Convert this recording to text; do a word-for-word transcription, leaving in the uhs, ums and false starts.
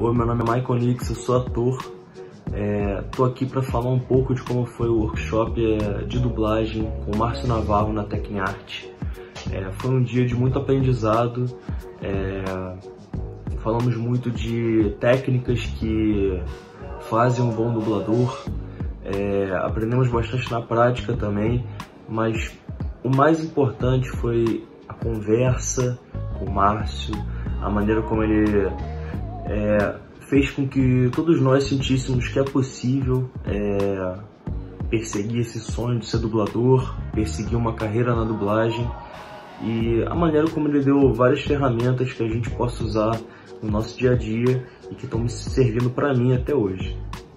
meu nome é Michael Nix, eu sou ator. Estou é, aqui para falar um pouco de como foi o workshop é, de dublagem com o Márcio Navarro na Tecniart. É, foi um dia de muito aprendizado, é, falamos muito de técnicas que fazem um bom dublador, é, aprendemos bastante na prática também, mas o mais importante foi a conversa com o Márcio, a maneira como ele é, fez com que todos nós sentíssemos que é possível é, perseguir esse sonho de ser dublador, perseguir uma carreira na dublagem, e a maneira como ele deu várias ferramentas que a gente possa usar no nosso dia a dia e que estão me servindo para mim até hoje.